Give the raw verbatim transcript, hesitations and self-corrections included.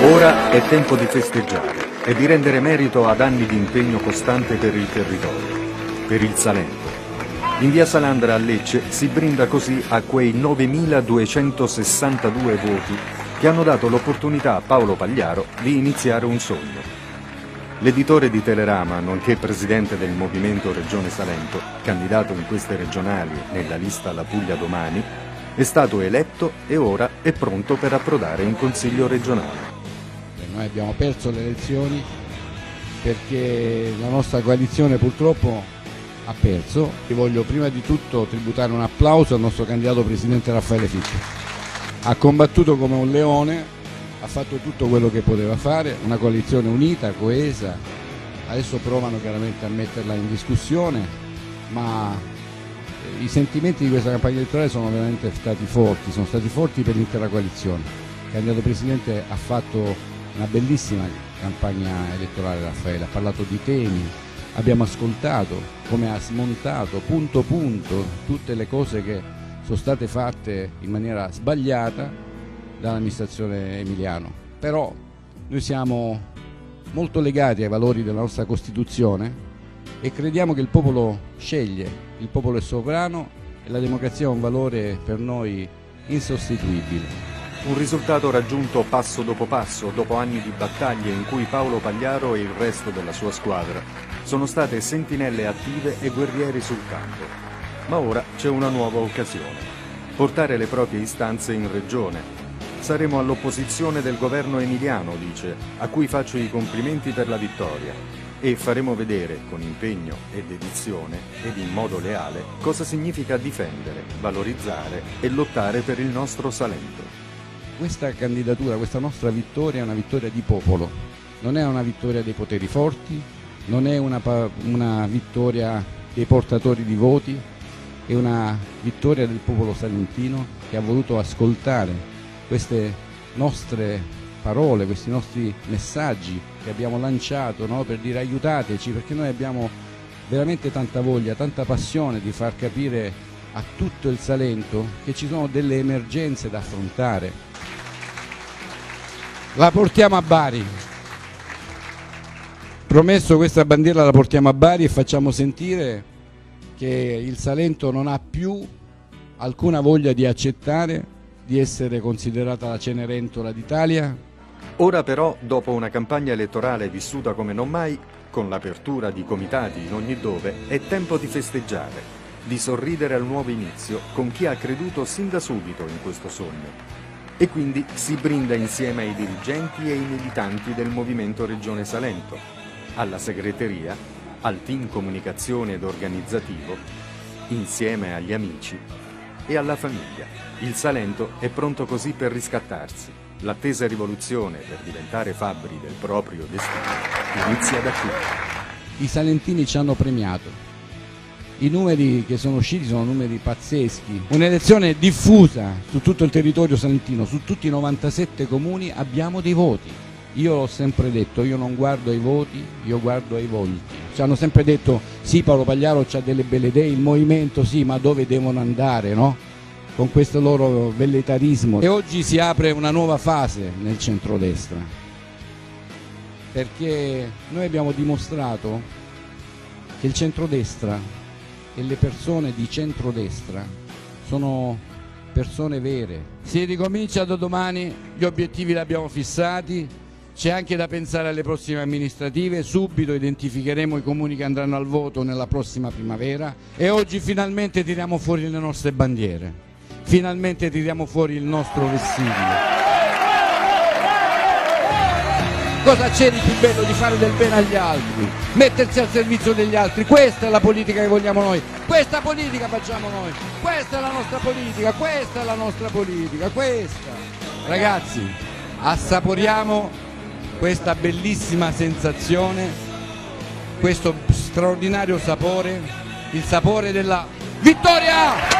Ora è tempo di festeggiare e di rendere merito ad anni di impegno costante per il territorio, per il Salento. In via Salandra a Lecce si brinda così a quei novemiladuecentosessantadue voti che hanno dato l'opportunità a Paolo Pagliaro di iniziare un sogno. L'editore di Telerama, nonché presidente del Movimento Regione Salento, candidato in queste regionali nella lista La Puglia Domani, è stato eletto e ora è pronto per approdare in Consiglio regionale. Noi abbiamo perso le elezioni perché la nostra coalizione purtroppo ha perso. Io voglio prima di tutto tributare un applauso al nostro candidato presidente Raffaele Fitto. Ha combattuto come un leone, ha fatto tutto quello che poteva fare, una coalizione unita, coesa. Adesso provano chiaramente a metterla in discussione, ma i sentimenti di questa campagna elettorale sono veramente stati forti, sono stati forti per l'intera coalizione. Il candidato presidente ha fatto una bellissima campagna elettorale, Raffaele, ha parlato di temi, abbiamo ascoltato come ha smontato punto punto tutte le cose che sono state fatte in maniera sbagliata dall'amministrazione Emiliano. Però noi siamo molto legati ai valori della nostra Costituzione e crediamo che il popolo sceglie, il popolo è sovrano e la democrazia è un valore per noi insostituibile. Un risultato raggiunto passo dopo passo, dopo anni di battaglie in cui Paolo Pagliaro e il resto della sua squadra sono state sentinelle attive e guerrieri sul campo. Ma ora c'è una nuova occasione: portare le proprie istanze in regione. Saremo all'opposizione del governo emiliano, dice, a cui faccio i complimenti per la vittoria, e faremo vedere con impegno e dedizione ed in modo leale cosa significa difendere, valorizzare e lottare per il nostro Salento. Questa candidatura, questa nostra vittoria è una vittoria di popolo, non è una vittoria dei poteri forti, non è una, una vittoria dei portatori di voti, è una vittoria del popolo salentino che ha voluto ascoltare queste nostre parole, questi nostri messaggi che abbiamo lanciato, no? Per dire aiutateci, perché noi abbiamo veramente tanta voglia, tanta passione di far capire a tutto il Salento che ci sono delle emergenze da affrontare. La portiamo a Bari, promesso, questa bandiera la portiamo a Bari e facciamo sentire che il Salento non ha più alcuna voglia di accettare di essere considerata la Cenerentola d'Italia. Ora però, dopo una campagna elettorale vissuta come non mai, con l'apertura di comitati in ogni dove, è tempo di festeggiare, di sorridere al nuovo inizio con chi ha creduto sin da subito in questo sogno. E quindi si brinda insieme ai dirigenti e ai militanti del Movimento Regione Salento, alla segreteria, al team comunicazione ed organizzativo, insieme agli amici e alla famiglia. Il Salento è pronto così per riscattarsi. L'attesa rivoluzione per diventare fabbri del proprio destino inizia da qui. I salentini ci hanno premiato. I numeri che sono usciti sono numeri pazzeschi. Un'elezione diffusa su tutto il territorio salentino, su tutti i novantasette comuni abbiamo dei voti. Io l'ho sempre detto, io non guardo ai voti, io guardo ai volti. Ci hanno sempre detto sì, Paolo Pagliaro c'ha delle belle idee, il movimento sì, ma dove devono andare, no? Con questo loro velleitarismo. E oggi si apre una nuova fase nel centrodestra, perché noi abbiamo dimostrato che il centrodestra e le persone di centrodestra sono persone vere. Si ricomincia da domani, gli obiettivi li abbiamo fissati, c'è anche da pensare alle prossime amministrative, subito identificheremo i comuni che andranno al voto nella prossima primavera e oggi finalmente tiriamo fuori le nostre bandiere. Finalmente tiriamo fuori il nostro vessillo. Cosa c'è di più bello di fare del bene agli altri? Mettersi al servizio degli altri. Questa è la politica che vogliamo noi. Questa politica facciamo noi. Questa è la nostra politica. Questa è la nostra politica. Questa. Ragazzi, assaporiamo questa bellissima sensazione, questo straordinario sapore, il sapore della vittoria!